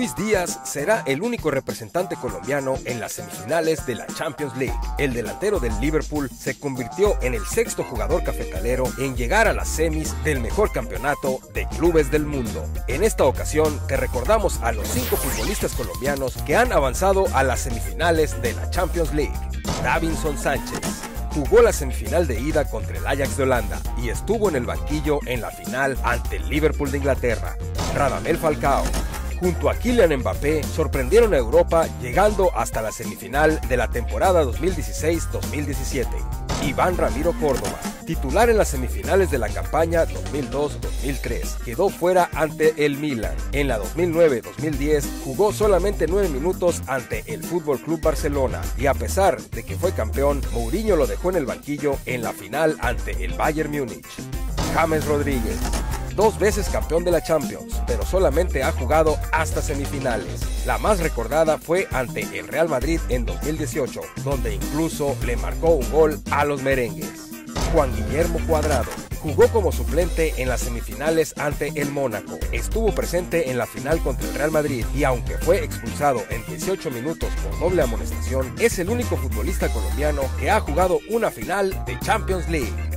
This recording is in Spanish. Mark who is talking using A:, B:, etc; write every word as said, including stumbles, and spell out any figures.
A: Luis Díaz será el único representante colombiano en las semifinales de la Champions League. El delantero del Liverpool se convirtió en el sexto jugador cafetalero en llegar a las semis del mejor campeonato de clubes del mundo. En esta ocasión te recordamos a los cinco futbolistas colombianos que han avanzado a las semifinales de la Champions League. Davinson Sánchez jugó la semifinal de ida contra el Ajax de Holanda y estuvo en el banquillo en la final ante el Liverpool de Inglaterra. Radamel Falcao junto a Kylian Mbappé sorprendieron a Europa llegando hasta la semifinal de la temporada dos mil dieciséis dos mil diecisiete. Iván Ramiro Córdoba, titular en las semifinales de la campaña dos mil dos dos mil tres, quedó fuera ante el Milan. En la dos mil nueve dos mil diez jugó solamente nueve minutos ante el F C Barcelona y a pesar de que fue campeón, Mourinho lo dejó en el banquillo en la final ante el Bayern Múnich. James Rodríguez, dos veces campeón de la Champions, pero solamente ha jugado hasta semifinales. La más recordada fue ante el Real Madrid en dos mil dieciocho, donde incluso le marcó un gol a los merengues. Juan Guillermo Cuadrado jugó como suplente en las semifinales ante el Mónaco. Estuvo presente en la final contra el Real Madrid y aunque fue expulsado en dieciocho minutos por doble amonestación, es el único futbolista colombiano que ha jugado una final de Champions League.